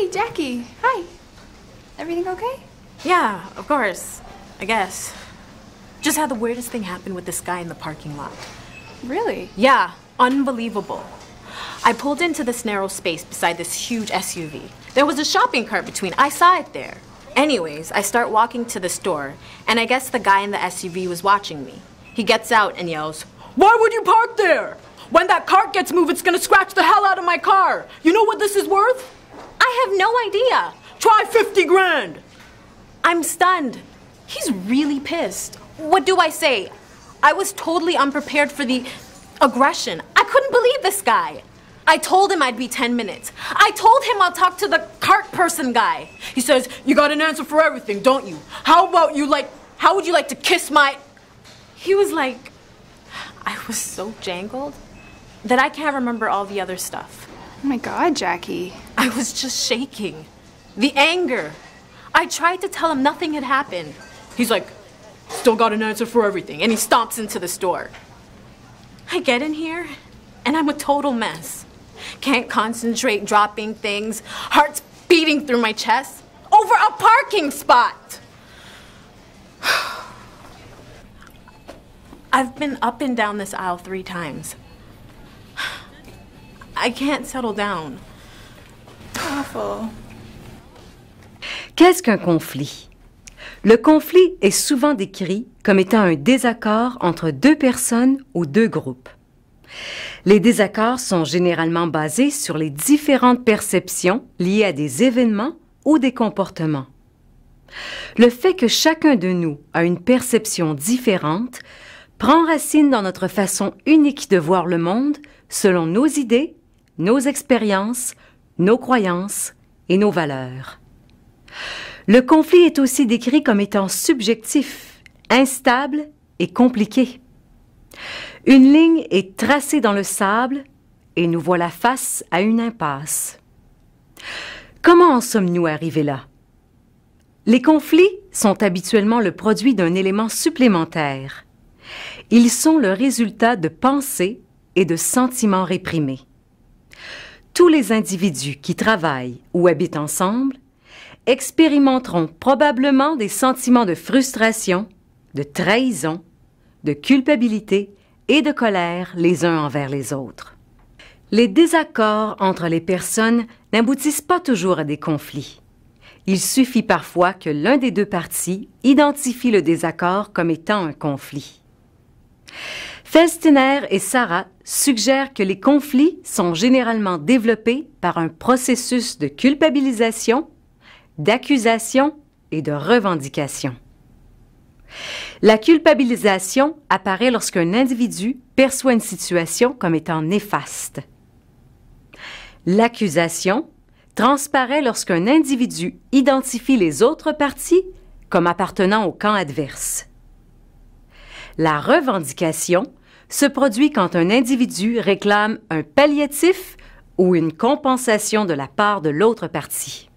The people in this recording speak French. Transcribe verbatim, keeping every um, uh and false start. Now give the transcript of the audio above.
Hey, Jackie. Hi. Everything okay? Yeah, of course. I guess. Just had the weirdest thing happen with this guy in the parking lot. Really? Yeah, unbelievable. I pulled into this narrow space beside this huge S U V. There was a shopping cart between. I saw it there. Anyways, I start walking to the store, and I guess the guy in the S U V was watching me. He gets out and yells, "Why would you park there? When that cart gets moved, it's gonna scratch the hell out of my car. You know what this is worth?" I have no idea. Try fifty grand. I'm stunned. He's really pissed. What do I say? I was totally unprepared for the aggression. I couldn't believe this guy. I told him I'd be ten minutes. I told him I'll talk to the cart person guy. He says, "You got an answer for everything, don't you? How about you like, how would you like to kiss my..." He was like, I was so jangled that I can't remember all the other stuff. Oh my God, Jackie. I was just shaking. The anger. I tried to tell him nothing had happened. He's like, "Still got an answer for everything," and he stomps into the store. I get in here, and I'm a total mess. Can't concentrate, dropping things, heart's beating through my chest over a parking spot. I've been up and down this aisle three times. I can't settle down. Awful. Qu'est-ce qu'un conflit? Le conflit est souvent décrit comme étant un désaccord entre deux personnes ou deux groupes. Les désaccords sont généralement basés sur les différentes perceptions liées à des événements ou des comportements. Le fait que chacun de nous a une perception différente prend racine dans notre façon unique de voir le monde selon nos idées, nos expériences, nos croyances et nos valeurs. Le conflit est aussi décrit comme étant subjectif, instable et compliqué. Une ligne est tracée dans le sable et nous voilà face à une impasse. Comment en sommes-nous arrivés là? Les conflits sont habituellement le produit d'un élément supplémentaire. Ils sont le résultat de pensées et de sentiments réprimés. Tous les individus qui travaillent ou habitent ensemble expérimenteront probablement des sentiments de frustration, de trahison, de culpabilité et de colère les uns envers les autres. Les désaccords entre les personnes n'aboutissent pas toujours à des conflits. Il suffit parfois que l'un des deux parties identifie le désaccord comme étant un conflit. Felstiner et Sarah suggèrent que les conflits sont généralement développés par un processus de culpabilisation, d'accusation et de revendication. La culpabilisation apparaît lorsqu'un individu perçoit une situation comme étant néfaste. L'accusation transparaît lorsqu'un individu identifie les autres parties comme appartenant au camp adverse. La revendication se produit quand un individu réclame un palliatif ou une compensation de la part de l'autre partie.